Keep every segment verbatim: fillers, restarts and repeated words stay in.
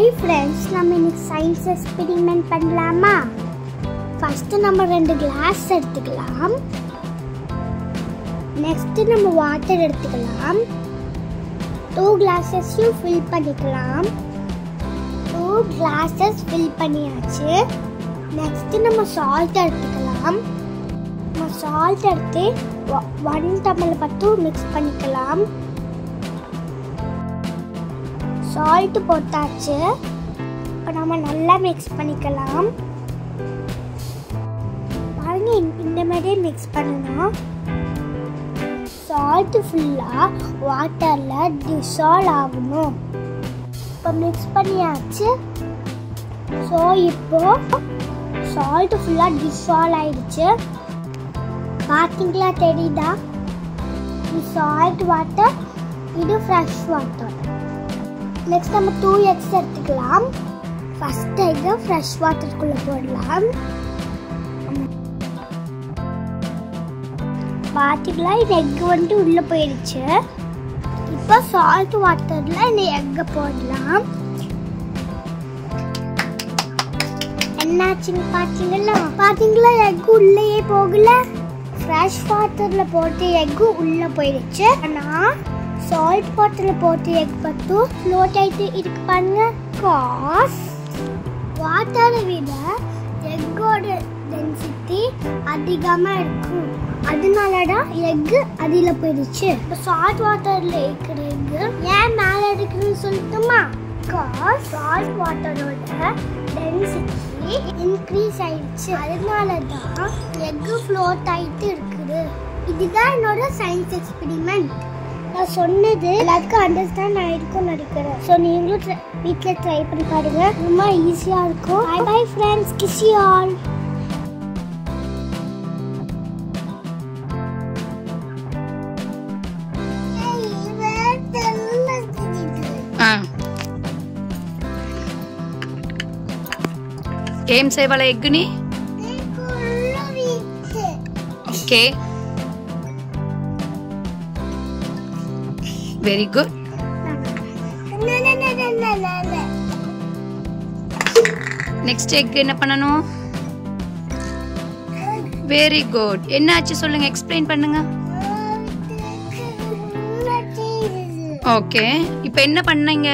friends, நம்ம இன்னைக்கு science experiment பண்ணலாமா? First நம்ம ரெண்டு glass எடுத்துக்கலாம். Next நம்ம water எடுத்துக்கலாம். two glasses fill பண்ணிக்கலாம். two glasses fill பண்ணியாச்சு. Next நம்ம salt எடுத்துக்கலாம். நம்ம salt எடுத்து one tumbler பத்து mix பண்ணிக்கலாம். Salt போட்டாச்சு. இப்போ நாம நல்லா mix பண்ணிக்கலாம். பாருங்க இந்த மாதிரி mix பண்ணனும். Salt ஃபுல்லா வாட்டர்ல dissolve ஆகணும். இப்போ mix பண்ணியாச்சு. சோ இப்போ salt ஃபுல்லா dissolve ஆயிடுச்சு. பாத்தீங்களா தெரியுதா? இது salt water, இது fresh water. Next நம்ம two eggs எடுத்துக்கலாம். First egg fresh water குள்ள போடலாம். பாத்தீங்களா இந்த egg வந்து உள்ள போயிடுச்சு. இப்போ salt waterல இந்த egg போடலாம். என்னாச்சுன்னு பாத்தீங்களா? பாத்தீங்களா egg உள்ளேயே போகல. fresh waterல போட்ட egg உள்ள போயிடுச்சு. ஆனா salt waterல போட்ட egg பத்து float ஆயிட்டு இருக்கு பாருங்க. cause water விட egg ஓட density அதிகமா இருக்கும். அதனால தான் egg அதில போயிடுச்சு. இப்போ salt waterல இருக்கிற egg ஏன் மேல இருக்குன்னு சொல்லட்டுமா? cause salt waterோட density increase ஆயிடுச்சு. அதனால தான் egg float ஆயிட்டு இருக்குது. இதுதான் என்னோட science experiment. நான் சொன்னது எல்லாருக்கும் அண்டர்ஸ்டாண்ட் ஆயிருக்கும்னு நினைக்கிறேன். ஸோ நீங்களும் வீட்டில் ட்ரை பண்ணி பாருங்க. ரொம்ப ஈஸியாக இருக்கும். Bye bye friends, kiss you all. ఏం సేవాల ఎగ్గుని okay very good next egg என்ன பண்ணணும்? Very good. என்ன ஆச்சு சொல்லுங்க, எக்ஸ்பிளைன் பண்ணுங்க. ஓகே, இப்போ என்ன பண்ணீங்க?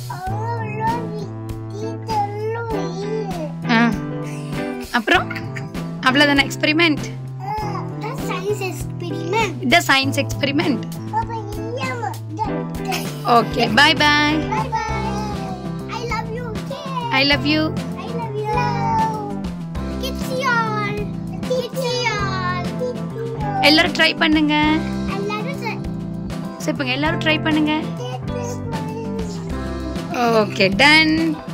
அப்புறம் அவ்வளவுதான எக்ஸ்பெரிமெண்ட்? Science experiment. இது science experiment. Okay, bye bye. Bye bye. I love you. I love you. I love you. Kiss you all. Kiss you all. எல்லாரும் ட்ரை பண்ணுங்க. எல்லாரும் சொல்லுங்க, எல்லாரும் ட்ரை பண்ணுங்க. Okay, ton.